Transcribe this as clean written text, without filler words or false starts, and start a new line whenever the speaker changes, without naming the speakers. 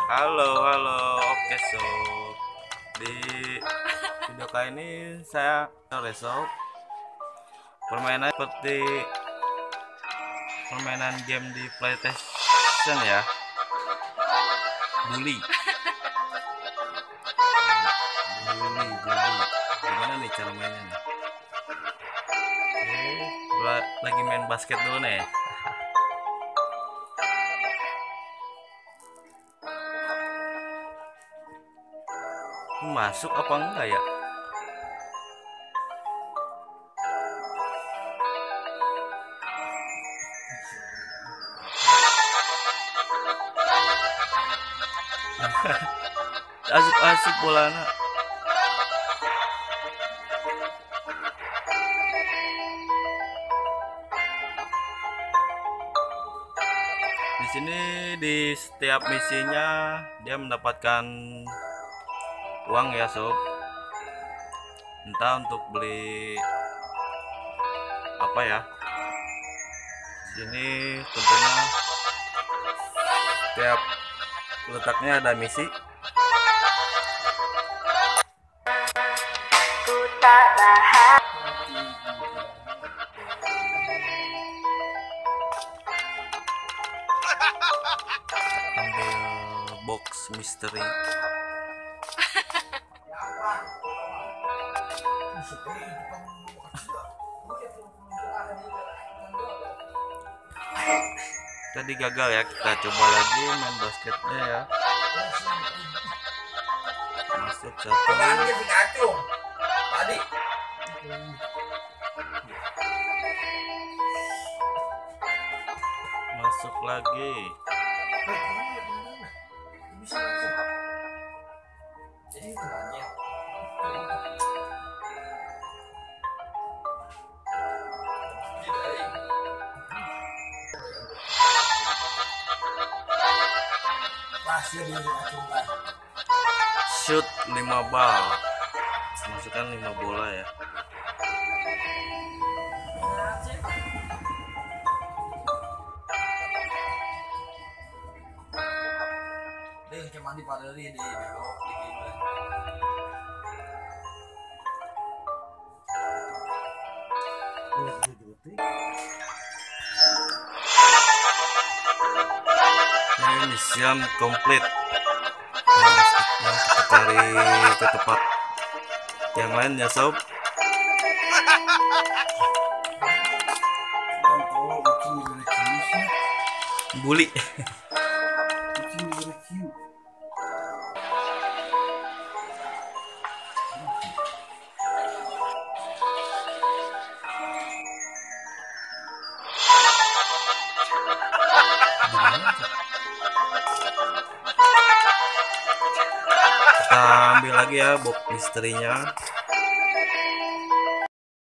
Halo, halo. Oke, di video kali ini saya sob permainan seperti permainan game di PlayStation ya. Bully. Bully. Gimana nih cara mainnya nih? Oke, lagi main basket dulu nih. Masuk apa enggak ya? Asik-asik bolanya. Di sini di setiap misinya dia mendapatkan uang ya sob, entah untuk beli apa ya. Sini tentunya setiap letaknya ada misi.
Ku tak bahagia.
Ambil box misteri. Tadi gagal ya, kita coba lagi main basketnya ya. Masuk satu. Masuk lagi. Shoot 5 bal. Masukkan 5 bola ya.
Mandi pada di bego
Ini mission complete. Nah, kita cari ke tempat yang lain ya sob. Bully. Kita ambil lagi ya box misterinya.